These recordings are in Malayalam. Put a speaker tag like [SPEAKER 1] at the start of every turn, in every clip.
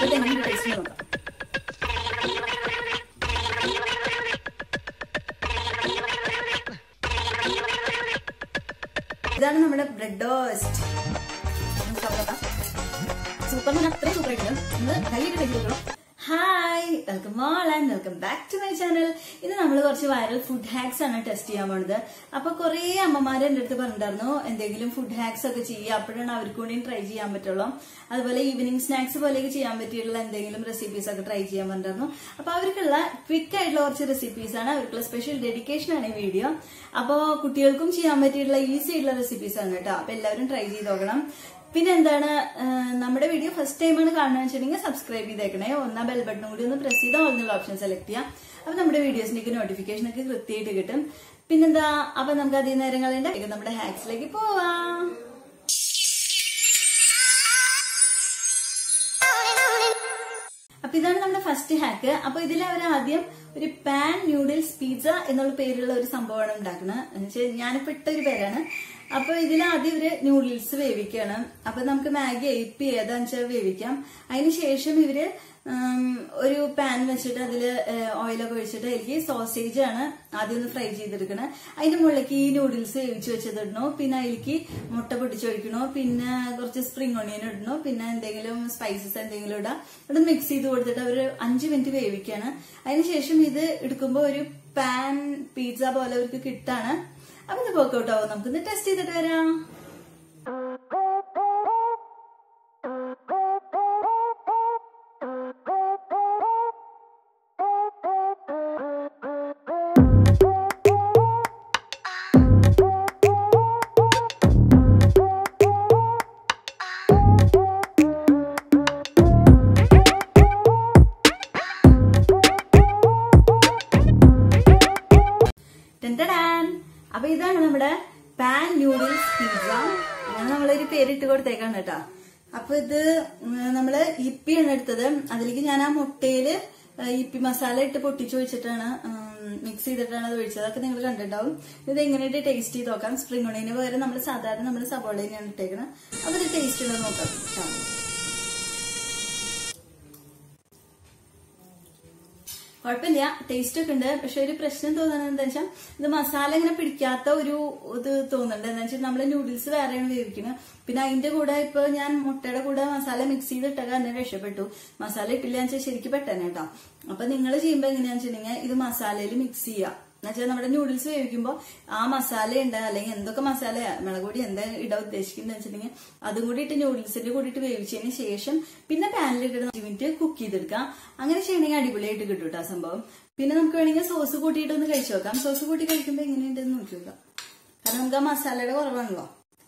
[SPEAKER 1] ഇതാണ് നമ്മുടെ ബ്രെഡ് ടോസ്റ്റ്. സൂപ്പർ അത്രയും സൂപ്പർ ആയിട്ടുണ്ട്. Hi, welcome all and welcome back to my channel. ഇന്ന് നമ്മൾ കുറച്ച് വൈറൽ ഫുഡ് ഹാക്സ് ആണ് ടെസ്റ്റ് ചെയ്യാൻ പോണത്. അപ്പൊ കുറെ അമ്മമാര് എന്റെ അടുത്ത് പറഞ്ഞിട്ടുണ്ടായിരുന്നു എന്തെങ്കിലും ഫുഡ് ഹാക്സ് ഒക്കെ ചെയ്യുക, അപ്പോഴാണ് അവർക്ക് കൂടി ട്രൈ ചെയ്യാൻ പറ്റുള്ളൂ. അതുപോലെ ഈവനിങ് സ്നാക്സ് പോലെയൊക്കെ ചെയ്യാൻ പറ്റിയിട്ടുള്ള എന്തെങ്കിലും റെസിപ്പീസ് ഒക്കെ ട്രൈ ചെയ്യാൻ പറഞ്ഞിരുന്നു. അപ്പൊ അവർക്കുള്ള ക്വിക്ക് ആയിട്ടുള്ള കുറച്ച് റെസിപ്പീസ് ആണ്, അവർക്കുള്ള സ്പെഷ്യൽ ഡെഡിക്കേഷൻ ആണ് ഈ വീഡിയോ. അപ്പൊ കുട്ടികൾക്കും ചെയ്യാൻ പറ്റിയിട്ടുള്ള ഈസി ആയിട്ടുള്ള റെസിപ്പീസ് ആണ് കേട്ടോ. അപ്പൊ എല്ലാവരും ട്രൈ ചെയ്ത് നോക്കണം. പിന്നെ എന്താണ്, നമ്മുടെ വീഡിയോ ഫസ്റ്റ് ടൈമാണ് കാണുന്നത് വെച്ചിട്ടുണ്ടെങ്കിൽ സബ്സ്ക്രൈബ് ചെയ്തേക്കണേ. ഒന്നാ ബെൽ ബട്ടൺ കൂടി ഒന്ന് പ്രസ് ചെയ്താൽ ഓൾന്നുള്ള ഓപ്ഷൻ സെലക്ട് ചെയ്യാം. അപ്പൊ നമ്മുടെ വീഡിയോസിലേക്ക് നോട്ടിഫിക്കേഷൻ ഒക്കെ കൃത്യമായിട്ട് കിട്ടും. പിന്നെന്താ, അപ്പൊ നമുക്ക് അധികം നേരങ്ങളുണ്ട്, നമ്മുടെ ഹാക്സിലേക്ക് പോവാം. അപ്പൊ ഇതാണ് നമ്മുടെ ഫസ്റ്റ് ഹാക്ക്. അപ്പൊ ഇതിൽ അവർ ആദ്യം ഒരു പാൻ ന്യൂഡിൽസ് പിസ്സ എന്നുള്ള പേരുള്ള ഒരു സംഭവമാണ് ഉണ്ടാക്കുന്നത്. ഞാനിപ്പോ ഇട്ടൊരു പേരാണ്. അപ്പൊ ഇതിൽ ആദ്യം ഇവര് ന്യൂഡിൽസ് വേവിക്കണം. അപ്പൊ നമുക്ക് മാഗി ഇപ്പി ഏതാന്ന് വെച്ചാൽ വേവിക്കാം. അതിനുശേഷം ഇവര് ഒരു പാൻ വെച്ചിട്ട് അതില് ഓയിലൊക്കെ ഒഴിച്ചിട്ട് അതിലേക്ക് സോസേജ് ആണ് ആദ്യം ഒന്ന് ഫ്രൈ ചെയ്തെടുക്കണം. അതിന്റെ മുകളിലേക്ക് ഈ നൂഡിൽസ് വേവിച്ച് വെച്ചിടണോ, പിന്നെ അതിലേക്ക് മുട്ട പൊട്ടിച്ചൊഴിക്കണോ, പിന്നെ കുറച്ച് സ്പ്രിംഗ് ഓണിയൻ ഇടണോ, പിന്നെ എന്തെങ്കിലും സ്പൈസസ് എന്തെങ്കിലും ഇടാം. അത് മിക്സ് ചെയ്ത് കൊടുത്തിട്ട് ഒരു 5 മിനിറ്റ് വേവിക്കാണ്. അതിനുശേഷം ഇത് എടുക്കുമ്പോൾ ഒരു പാൻ പിസ്സ പോലെ അവർക്ക് കിട്ടാണ്. അപ്പൊ ഇത് വർക്ക്ഔട്ട് ആവും. നമുക്കിന്ന് ടെസ്റ്റ് ചെയ്തിട്ട് വരാം. അപ്പൊ ഇതാണ് നമ്മുടെ പാൻ ന്യൂഡിൽസ് പിസ്സ. അങ്ങനെ നമ്മളൊരു പേരിട്ട് കൊടുത്തേക്കാണ് കേട്ടോ. അപ്പൊ ഇത് നമ്മള് ഇപ്പിയാണ് എടുത്തത്. അതിലേക്ക് ഞാൻ ആ മുട്ടയില് ഇപ്പി മസാല ഇട്ട് പൊട്ടിച്ചു വെച്ചിട്ടാണ് മിക്സ് ചെയ്തിട്ടാണ് അത് ഒഴിച്ചത്. അതൊക്കെ നിങ്ങൾ കണ്ടിട്ടുണ്ടാവും. ഇത് എങ്ങനെയായിട്ട് ടേസ്റ്റ് ചെയ്ത് നോക്കാം. സ്പ്രിംഗ് ഓണിയന് പകരം നമ്മൾ സാധാരണ നമ്മൾ സവോളയാണ് ഇട്ടേക്കണം. അപ്പൊ ഇത് ടേസ്റ്റ് ഉള്ളത് നോക്കാം. കുഴപ്പമില്ല, ടേസ്റ്റ് ഒക്കെ ഉണ്ട്. പക്ഷെ ഒരു പ്രശ്നം തോന്നുന്നത് എന്താ വെച്ചാൽ ഇത് മസാല ഇങ്ങനെ പിടിക്കാത്ത ഒരു ഇത് തോന്നുന്നുണ്ട്. എന്താ വെച്ചാൽ നമ്മള് നൂഡിൽസ് വേറെയാണ് വേവിക്കുന്നത്. പിന്നെ അതിന്റെ കൂടെ ഇപ്പൊ ഞാൻ മുട്ടയുടെ കൂടെ മസാല മിക്സ് ചെയ്തിട്ടൊക്കെ തന്നെ രക്ഷപ്പെട്ടു. മസാല ഇട്ടില്ല വെച്ചാൽ ശരിക്കും പെട്ടെന്ന് കേട്ടോ. അപ്പൊ നിങ്ങൾ ചെയ്യുമ്പോ എങ്ങനെയാന്ന് വെച്ചിട്ടുണ്ടെങ്കിൽ ഇത് മസാലയിൽ മിക്സ് ചെയ്യുക. എന്നുവെച്ചാൽ നമ്മുടെ നൂഡിൽസ് വേവിക്കുമ്പോൾ ആ മസാല ഉണ്ട്, അല്ലെങ്കിൽ എന്തൊക്കെ മസാല മുളകുപൊടി എന്താ ഇടാൻ ഉദ്ദേശിക്കുന്നത് വെച്ചിട്ടുണ്ടെങ്കിൽ അതും കൂടി ഇട്ട് നൂഡിൽസിന്റെ കൂടി ഇട്ട് വേവിച്ചതിന് ശേഷം പിന്നെ പാനിലിട്ട് 5 മിനിറ്റ് കുക്ക് ചെയ്തെടുക്കാം. അങ്ങനെ ചെയ്യണമെങ്കിൽ അടിപൊളിയായിട്ട് കിട്ടും കേട്ടോ സംഭവം. പിന്നെ നമുക്ക് വേണമെങ്കിൽ സോസ് കൂട്ടിയിട്ടൊന്ന് കഴിച്ചു നോക്കാം. സോസ് കൂട്ടി കഴിക്കുമ്പോൾ എങ്ങനെയുണ്ടെന്ന് നോക്കി നോക്കാം. കാരണം നമുക്ക് ആ മസാലയുടെ കുറവാണല്ലോ.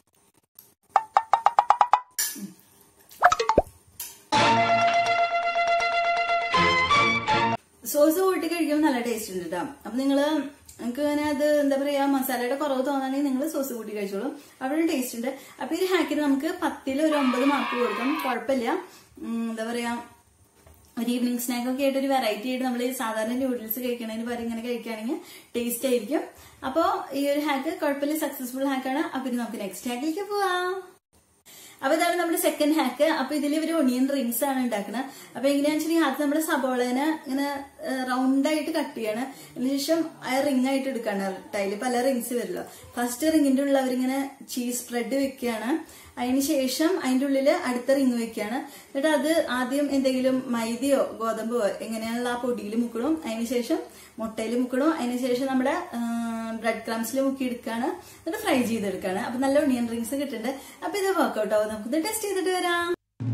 [SPEAKER 1] സോസ് കൂട്ടി കഴിക്കുമ്പോൾ നല്ല ടേസ്റ്റ് ഉണ്ട് കേട്ടോ. അപ്പൊ നിങ്ങൾക്ക് ഇങ്ങനെ അത് എന്താ പറയാ മസാലയുടെ കുറവ് തോന്നുകയാണെങ്കിൽ നിങ്ങൾ സോസ് കൂട്ടി കഴിച്ചോളൂ, അവിടെ ടേസ്റ്റ് ഉണ്ട്. അപ്പൊ ഈ ഹാക്കിന് നമുക്ക് 10ൽ ഒരു 9 മാർക്ക് കൊടുക്കാം. കുഴപ്പമില്ല. എന്താ പറയാ, ഒരു ഈവനിങ് സ്നാക്ക് ഒക്കെ ആയിട്ട് ഒരു വെറൈറ്റി ആയിട്ട് നമ്മൾ സാധാരണ നൂഡിൽസ് കഴിക്കണതിന് പകരം ഇങ്ങനെ കഴിക്കുകയാണെങ്കിൽ ടേസ്റ്റ് ആയിരിക്കും. അപ്പൊ ഈ ഒരു ഹാക്ക് കുഴപ്പമില്ല, സക്സസ്ഫുൾ ഹാക്കാണ്. അപ്പൊ ഇനി നമുക്ക് നെക്സ്റ്റ് ഹാക്കിലേക്ക് പോവാം. അപ്പൊ ഇതാണ് നമ്മുടെ സെക്കൻഡ് ഹാക്ക്. അപ്പൊ ഇതിൽ ഇവര് ഒണിയൻ റിങ്സ് ആണ് ഉണ്ടാക്കുന്നത്. അപ്പൊ എങ്ങനെയാണെന്ന് വെച്ചിട്ടുണ്ടെങ്കിൽ ആദ്യം നമ്മുടെ സബോളനെ ഇങ്ങനെ റൗണ്ടായിട്ട് കട്ട് ചെയ്യാണ്. അതിനുശേഷം ആ റിംഗ് ആയിട്ട് എടുക്കാണ്. ടൈല് പല റിങ്സ് വരുമല്ലോ. ഫസ്റ്റ് റിങ്ങിന്റെ ഉള്ളിൽ അവരിങ്ങനെ ചീസ് സ്പ്രെഡ് വെക്കുകയാണ്. അതിനുശേഷം അതിന്റെ ഉള്ളിൽ അടുത്ത റിങ് വെക്കുകയാണ്. എന്നിട്ട് അത് ആദ്യം എന്തെങ്കിലും മൈദയോ ഗോതമ്പോ എങ്ങനെയാണുള്ള ആ പൊടിയിൽ മുക്കണം. അതിനുശേഷം മുട്ടയിൽ മുക്കണം. അതിനുശേഷം നമ്മുടെ ബ്രെഡ് ക്രംസിൽ മുക്കി എടുക്കുകയാണ്. എന്നിട്ട് ഫ്രൈ ചെയ്തെടുക്കുകയാണ്. അപ്പൊ നല്ല ഒണിയൻ റിങ്സ് കിട്ടുന്നുണ്ട്. അപ്പൊ ഇത് വർക്ക്ഔട്ട് ആവും. നമുക്കിത് ടെസ്റ്റ് ചെയ്തിട്ട് വരാം.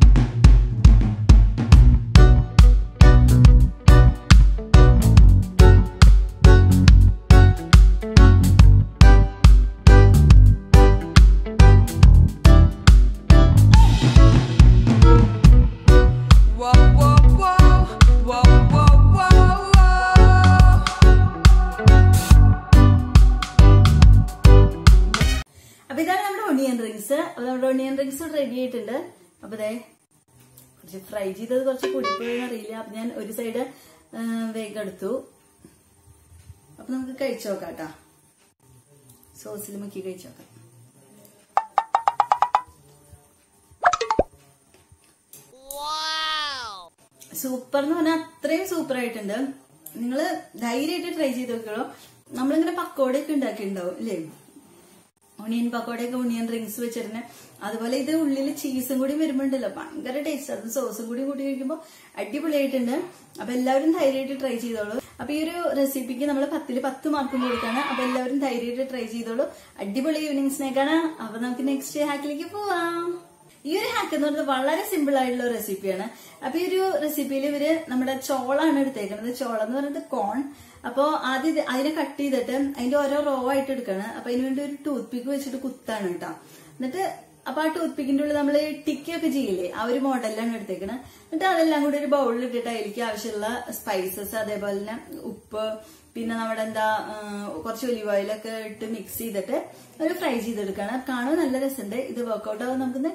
[SPEAKER 1] നമ്മുടെ ഒണിയൻ റിങ്സ് റെഡി ആയിട്ടുണ്ട്. അപ്പൊ അതെ കുറച്ച് ഫ്രൈ ചെയ്തത് കുറച്ച് പൊടിപ്പോയെന്ന് അറിയില്ല. അപ്പൊ ഞാൻ ഒരു സൈഡ് വേഗം എടുത്തു. അപ്പൊ നമുക്ക് കഴിച്ചു നോക്കാം കേട്ടോ. സോസിൽ മുക്കി കഴിച്ചു നോക്കാം. സൂപ്പർ എന്ന് പറഞ്ഞാൽ അത്രയും സൂപ്പർ ആയിട്ടുണ്ട്. നിങ്ങള് ധൈര്യമായിട്ട് ട്രൈ ചെയ്ത് നോക്കിയോ. നമ്മളിങ്ങനെ പക്കോടയൊക്കെ ഉണ്ടാക്കിയിട്ടുണ്ടാവും അല്ലേ, ഒണിയൻ പക്കോടയൊക്കെ, ഒണിയൻ റിങ്സ് വെച്ചിരുന്നെ. അതുപോലെ ഇത് ഉള്ളിൽ ചീസും കൂടി വരുമ്പോണ്ടല്ലോ ഭയങ്കര ടേസ്റ്റ്. അത് സോസും കൂടി കൂട്ടി കഴിക്കുമ്പോൾ അടിപൊളിയായിട്ടുണ്ട്. അപ്പൊ എല്ലാവരും ധൈര്യമായിട്ട് ട്രൈ ചെയ്തോളൂ. അപ്പൊ ഈ ഒരു റെസിപ്പിക്ക് നമ്മൾ 10ൽ 10 മാർക്കും കൊടുക്കാണ്. അപ്പൊ എല്ലാവരും ധൈര്യമായിട്ട് ട്രൈ ചെയ്തോളൂ. അടിപൊളി ഈവനിങ് സ്നാക്കാണ്. അപ്പൊ നമുക്ക് നെക്സ്റ്റ് ഹാക്കിലേക്ക് പോവാം. ഈ ഒരു ഹാക്ക് എന്ന് പറയുന്നത് വളരെ സിമ്പിൾ ആയിട്ടുള്ള റെസിപ്പിയാണ്. അപ്പൊ ഈ ഒരു റെസിപ്പിയിൽ ഇവര് നമ്മുടെ ചോളാണ് എടുത്തേക്കുന്നത്. ചോളം എന്ന് പറയുന്നത് കോൺ. അപ്പോ ആദ്യം അതിനെ കട്ട് ചെയ്തിട്ട് അതിന്റെ ഓരോ റോ ആയിട്ട് എടുക്കാണ്. അപ്പൊ അതിന് വേണ്ടി ഒരു ടൂത്ത് പിക്ക് വെച്ചിട്ട് കുത്താണ് കേട്ടോ. എന്നിട്ട് അപ്പൊ ആ ടൂത്ത് പിക്കിന്റെ ഉള്ളിൽ നമ്മള് ടിക്കൊക്കെ ചെയ്യില്ലേ, ആ ഒരു മോഡലിലാണ് എടുത്തേക്കണത്. എന്നിട്ട് അതെല്ലാം കൂടി ഒരു ബൗളിൽ ഇട്ടിട്ട് അതിലേക്ക് ആവശ്യമുള്ള സ്പൈസസ്, അതേപോലെ തന്നെ ഉപ്പ്, പിന്നെ നമ്മുടെ കുറച്ച് ഒലിവ് ഓയിലൊക്കെ ഇട്ട് മിക്സ് ചെയ്തിട്ട് ഒരു ഫ്രൈ ചെയ്തെടുക്കാണ്. കാണാൻ നല്ല രസമുണ്ട്. ഇത് വർക്ക്ഔട്ട് ആവാൻ നമുക്ക്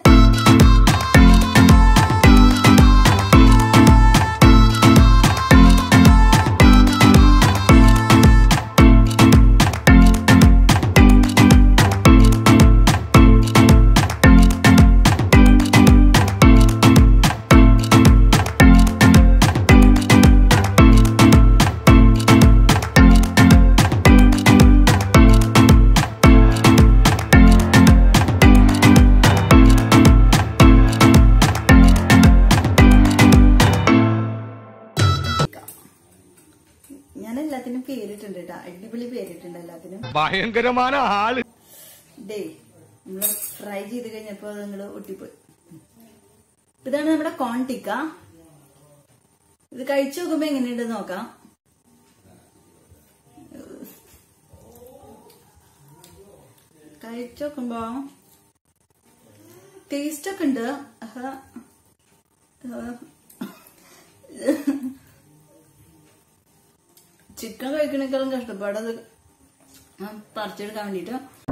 [SPEAKER 1] എല്ലാത്തിനും പേരിട്ടുണ്ട് കേട്ടോ. അടിപൊളി പേരിട്ടുണ്ട് എല്ലാത്തിനും.
[SPEAKER 2] ഭയങ്കരമായ ആള്
[SPEAKER 1] ഡേ നമ്മള് ഫ്രൈ ചെയ്ത് കഴിഞ്ഞപ്പോ നിങ്ങള് ഒട്ടിപ്പോയി. ഇതാണ് നമ്മുടെ കോൺ ടിക്ക. ഇത് കഴിച്ചു നോക്കുമ്പോ എങ്ങനെയുണ്ടെന്ന് നോക്കാം. കഴിച്ചു നോക്കുമ്പോ ടേസ്റ്റ് ഒക്കെ ഉണ്ട്. ചിക്കൻ കഴിക്കണേക്കാളും കഷ്ടപ്പാടത് പറിച്ചെടുക്കാൻ വേണ്ടിട്ട്.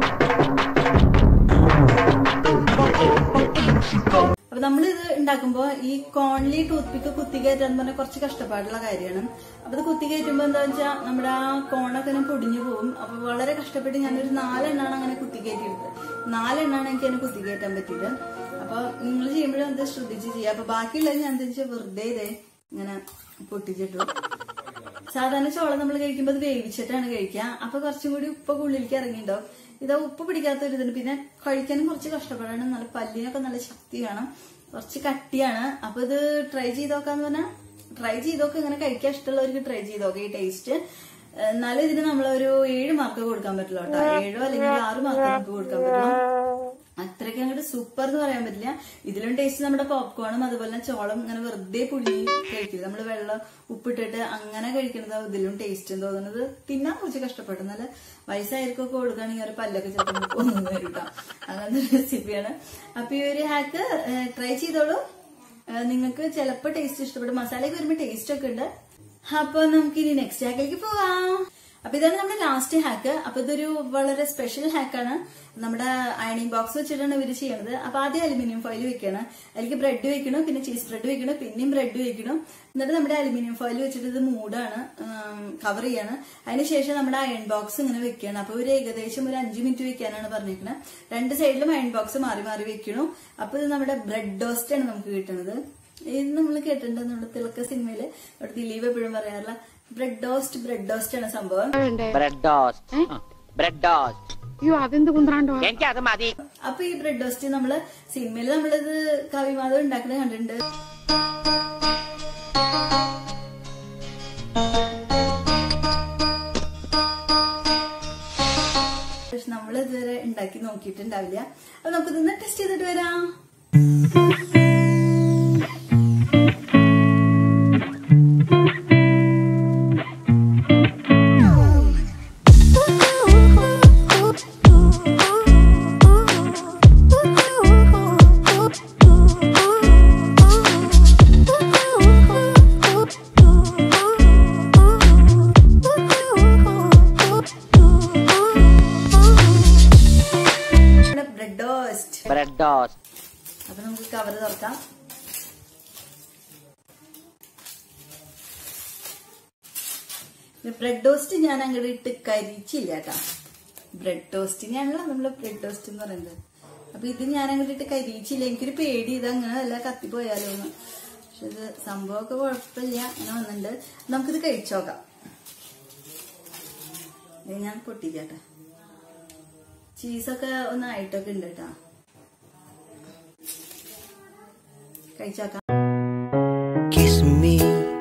[SPEAKER 1] അപ്പൊ നമ്മളിത് ഉണ്ടാക്കുമ്പോ ഈ കോൺലി ടൂത്ത് പിക്ക് കുത്തി കയറ്റാന്ന് പറഞ്ഞാൽ കുറച്ച് കഷ്ടപ്പാടുള്ള കാര്യമാണ്. അപ്പൊ ഇത് കുത്തി കയറ്റുമ്പോ എന്താ വെച്ചാൽ നമ്മുടെ ആ കോണൊക്കെ പൊടിഞ്ഞു പോകും. അപ്പൊ വളരെ കഷ്ടപ്പെട്ട് ഞാനൊരു 4 എണ്ണാണ് അങ്ങനെ കുത്തി കയറ്റിയെടുത്തത്. 4 എണ്ണാണ് എനിക്ക് അതിനെ കുത്തി കയറ്റാൻ പറ്റിയത്. അപ്പൊ നിങ്ങൾ ചെയ്യുമ്പോഴും അത് ശ്രദ്ധിച്ച് ചെയ്യാം. അപ്പൊ ബാക്കിയുള്ളത് ഞാൻ എന്താ വെച്ചാൽ വെറുതെ ഇതേ ഇങ്ങനെ പൊട്ടിച്ചിട്ടു. സാധാരണ ചോളം നമ്മൾ കഴിക്കുമ്പോൾ അത് വേവിച്ചിട്ടാണ് കഴിക്കുക. അപ്പൊ കുറച്ചും കൂടി ഉപ്പൊക്കെ ഉള്ളിലേക്ക് ഇറങ്ങിയിട്ടുണ്ടാവും. ഇതാ ഉപ്പ് പിടിക്കാത്ത ഒരു ഇതുണ്ട്. പിന്നെ കഴിക്കാനും കുറച്ച് കഷ്ടപ്പാടാണ്. നല്ല പല്ലിനൊക്കെ നല്ല ശക്തി വേണം. കുറച്ച് കട്ടിയാണ്. അപ്പൊ ഇത് ട്രൈ ചെയ്ത് നോക്കാന്ന് പറഞ്ഞാൽ ട്രൈ ചെയ്തൊക്കെ ഇങ്ങനെ കഴിക്കാൻ ഇഷ്ടമുള്ളവർക്ക് ട്രൈ ചെയ്ത് നോക്കാം ഈ ടേസ്റ്റ്. എന്നാലും ഇതിന് നമ്മളൊരു 7 മാർക്ക് കൊടുക്കാൻ പറ്റില്ല കേട്ടോ. 7 അല്ലെങ്കിൽ 6 മാർക്ക് നമുക്ക് കൊടുക്കാൻ പറ്റില്ല. അത്രയ്ക്ക് അങ്ങോട്ട് സൂപ്പർ എന്ന് പറയാൻ പറ്റില്ല. ഇതിലും ടേസ്റ്റ് നമ്മുടെ പോപ്കോണും അതുപോലെ തന്നെ ചോളം ഇങ്ങനെ വെറുതെ പുഴുങ്ങി കഴിക്കില്ല, നമ്മള് വെള്ളം ഉപ്പിട്ടിട്ട് അങ്ങനെ കഴിക്കുന്നത് ഇതിലും ടേസ്റ്റ് തോന്നുന്നത്. തിന്നാൻ കുറച്ച് കഷ്ടപ്പെട്ടു. നല്ല വയസ്സായിരിക്കൊക്കെ കൊടുക്കുകയാണെങ്കിൽ ഒരു പല്ലൊക്കെ ചിലപ്പോൾ ഒന്നും വരും കേട്ടോ. അങ്ങനത്തെ റെസിപ്പിയാണ്. അപ്പൊ ഈ ഒരു ഹാക്ക് ട്രൈ ചെയ്തോളൂ. നിങ്ങൾക്ക് ചിലപ്പോൾ ടേസ്റ്റ് ഇഷ്ടപ്പെടും. മസാലയൊക്കെ വരുമ്പോൾ ടേസ്റ്റ് ഒക്കെ ഉണ്ട്. അപ്പൊ നമുക്ക് ഇനി നെക്സ്റ്റ് ഹാക്കിലേക്ക് പോവാം. അപ്പൊ ഇതാണ് നമ്മുടെ ലാസ്റ്റ് ഹാക്ക്. അപ്പൊ ഇതൊരു വളരെ സ്പെഷ്യൽ ഹാക്കാണ്. നമ്മുടെ അയണിംഗ് ബോക്സ് വെച്ചിട്ടാണ് ഇവര് ചെയ്യണത്. അപ്പൊ ആദ്യം അലുമിനിയം ഫോയിൽ വെക്കണം. അതിലേക്ക് ബ്രെഡ് വെക്കണം, പിന്നെ ചീസ് ബ്രെഡ് വെക്കണം, പിന്നെയും ബ്രെഡ് വെക്കണം. എന്നിട്ട് നമ്മുടെ അലുമിനിയം ഫോയിൽ വെച്ചിട്ട് ഇത് മൂടാണ്, കവർ ചെയ്യാണ്. അതിനുശേഷം നമ്മുടെ അയൺ ബോക്സ് ഇങ്ങനെ വെക്കണം. അപ്പൊ ഒരു ഏകദേശം ഒരു 5 മിനിറ്റ് വെക്കാനാണ് പറഞ്ഞിരിക്കുന്നത്. 2 സൈഡിലും അയൺ ബോക്സ് മാറി മാറി വെക്കണം. അപ്പൊ ഇത് നമ്മുടെ ബ്രെഡ് ടോസ്റ്റ് ആണ് നമുക്ക് കിട്ടുന്നത്. ഇത് നമ്മൾ കേട്ടിട്ടുണ്ട് നമ്മുടെ തിളക്ക സിനിമയില് ദിലീപ് എപ്പോഴും പറയാറില്ല ബ്രെഡ് ടോസ്റ്റ് ആണ് സംഭവം. അപ്പൊ ഈ ബ്രെഡ് ടോസ്റ്റ് നമ്മള് സിനിമയില് നമ്മളിത് കവിമാധവ് ഉണ്ടാക്കുന്നത് കണ്ടിട്ടുണ്ട്. പക്ഷെ നമ്മൾ ഇതുവരെ ഉണ്ടാക്കി നോക്കിയിട്ടുണ്ടാവില്ല. അപ്പൊ നമുക്കിതൊന്ന് ടെസ്റ്റ് ചെയ്തിട്ട് വരാം. അപ്പൊ നമുക്ക് കവർ തുറക്കാം. ബ്രെഡ് ടോസ്റ്റ് ഞാൻ അങ്ങോട്ട് ഇട്ട് കരിച്ചില്ല കേട്ടാ. ബ്രെഡ് ടോസ്റ്റിനെയാണല്ലോ നമ്മള് ബ്രെഡ് ടോസ്റ്റ് എന്ന് പറയുന്നത്. അപ്പൊ ഇത് ഞാൻ അങ്ങോട്ട് ഇട്ട് കരിച്ചില്ല. എനിക്കൊരു പേടി, ഇത് അങ്ങനെ വല്ല കത്തിപ്പോയാലോ എന്ന്. പക്ഷെ ഇത് സംഭവമൊക്കെ കുഴപ്പമില്ല, അങ്ങനെ വന്നിട്ടുണ്ട്. നമുക്കിത് കഴിച്ചോക്കാം. ഇത് ഞാൻ പൊട്ടിക്കട്ടെ. ചീസൊക്കെ ഒന്നായിട്ടൊക്കെ ഉണ്ട് കേട്ടോ. കഴിച്ചോക്കാം.
[SPEAKER 2] Kiss me,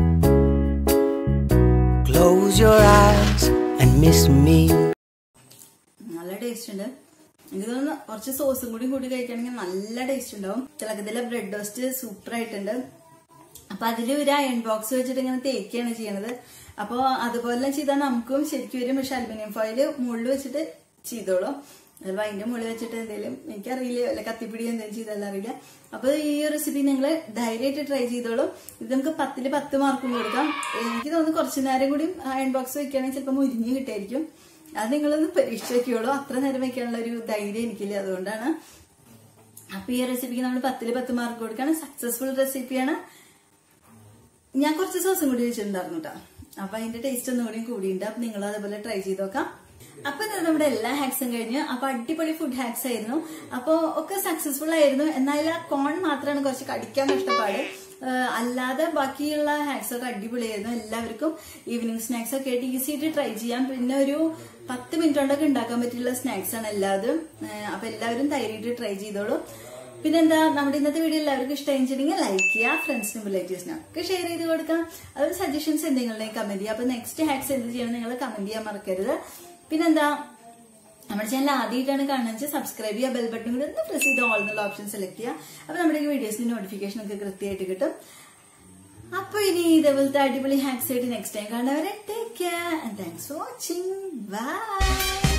[SPEAKER 2] close your eyes and miss me.
[SPEAKER 1] നല്ല ടേസ്റ്റ് ഉണ്ട്. എനിക്ക് തോന്നുന്നു കുറച്ച് സോസും കൂടി കഴിക്കുകയാണെങ്കിൽ നല്ല ടേസ്റ്റ് ഉണ്ടാവും. തിലക്കത്തിലെ ബ്രെഡ് ടോസ്റ്റ് സൂപ്പർ ആയിട്ടുണ്ട്. അപ്പൊ അതില് ഒരു അയൺ ബോക്സ് വെച്ചിട്ട് ഇങ്ങനെ തേക്കുകയാണ് ചെയ്യണത്. അപ്പൊ അതുപോലെ ചെയ്താൽ നമുക്കും ശരിക്കും വരും. പക്ഷെ അലുമിനിയം ഫോയില് മുകളിൽ വെച്ചിട്ട് ചെയ്തോളും. അപ്പൊ അതിന്റെ മുകളിൽ വെച്ചിട്ട് എന്തെങ്കിലും എനിക്കറിയില്ല, അല്ല കത്തിപ്പിടി എന്തെങ്കിലും ചെയ്താലും അറിയില്ല. അപ്പൊ ഈ റെസിപ്പി നിങ്ങൾ ധൈര്യമായിട്ട് ട്രൈ ചെയ്തോളും. ഇത് നമുക്ക് 10ൽ 10 മാർക്കും കൊടുക്കാം. എനിക്ക് തോന്നുന്നു കുറച്ചു നേരം കൂടി അയൺ ബോക്സ് വെക്കുകയാണെങ്കിൽ ചിലപ്പോൾ മുരിഞ്ഞ് കിട്ടായിരിക്കും. അത് നിങ്ങളൊന്ന് പരീക്ഷിച്ച് വെക്കുള്ളൂ. അത്ര നേരം വെക്കാനുള്ള ഒരു ധൈര്യം എനിക്കില്ല, അതുകൊണ്ടാണ്. അപ്പൊ ഈ റെസിപ്പിക്ക് നമ്മൾ 10ൽ 10 മാർക്ക് കൊടുക്കുകയാണ്. സക്സസ്ഫുൾ റെസിപ്പിയാണ്. ഞാൻ കുറച്ച് സോസും കൂടി വെച്ചിട്ടുണ്ടായിരുന്നു കേട്ടോ. അപ്പൊ അതിന്റെ ടേസ്റ്റ് ഒന്നും കൂടിയുണ്ട്. അപ്പൊ നിങ്ങൾ അതേപോലെ ട്രൈ ചെയ്ത് നോക്കാം. അപ്പൊ നമ്മുടെ എല്ലാ ഹാക്സും കഴിഞ്ഞു. അപ്പൊ അടിപൊളി ഫുഡ് ഹാക്സ് ആയിരുന്നു. അപ്പൊ ഒക്കെ സക്സസ്ഫുൾ ആയിരുന്നു. എന്നാൽ ആ കോൺ മാത്രമാണ് കുറച്ച് കടിക്കാൻ കഷ്ടപ്പാട്. അല്ലാതെ ബാക്കിയുള്ള ഹാക്സ് ഒക്കെ അടിപൊളിയായിരുന്നു. എല്ലാവർക്കും ഈവനിങ് സ്നാക്സ് ഒക്കെ ആയിട്ട് ഈസി ആയിട്ട് ട്രൈ ചെയ്യാം. പിന്നെ ഒരു 10 മിനിറ്റ് കൊണ്ടൊക്കെ ഉണ്ടാക്കാൻ പറ്റിയുള്ള സ്നാക്സ് ആണ് എല്ലാതും. അപ്പൊ എല്ലാവരും ധൈര്യമായിട്ട് ട്രൈ ചെയ്തോളൂ. പിന്നെന്താ, നമ്മുടെ ഇന്നത്തെ വീഡിയോ എല്ലാവർക്കും ഇഷ്ടമായിട്ടുണ്ടെങ്കിൽ ലൈക്ക് ചെയ്യുക, ഫ്രണ്ട്സിനും റിലേറ്റീവ്സിനും ഒക്കെ ഷെയർ ചെയ്ത് കൊടുക്കാം. അതുപോലെ സജഷൻസ് എന്തെങ്കിലും കമന്റ് ചെയ്യുക. അപ്പൊ നെക്സ്റ്റ് ഹാക്സ് എന്ത് ചെയ്യണം നിങ്ങൾ കമന്റ് ചെയ്യാൻ മറക്കരുത്. പിന്നെന്താ, നമ്മുടെ ചാനൽ ആദ്യമായിട്ടാണ് കാണുന്നത് സബ്സ്ക്രൈബ് ചെയ്യുക, ബെൽ ബട്ടൺ കൂടി ഒന്ന് പ്രസ് ചെയ്ത് ഓൾ എന്നുള്ള ഓപ്ഷൻ സെലക്ട് ചെയ്യുക. അപ്പൊ നമ്മുടെ ഈ വീഡിയോസിന്റെ നോട്ടിഫിക്കേഷൻ ഒക്കെ കൃത്യമായിട്ട് കിട്ടും. അപ്പൊ ഇനി ഇതേപോലത്തെ അടിപൊളി ഹാക്സ് ആയിട്ട് നെക്സ്റ്റ് ടൈം കാണുന്നവരെ take care and thanks for watching. By.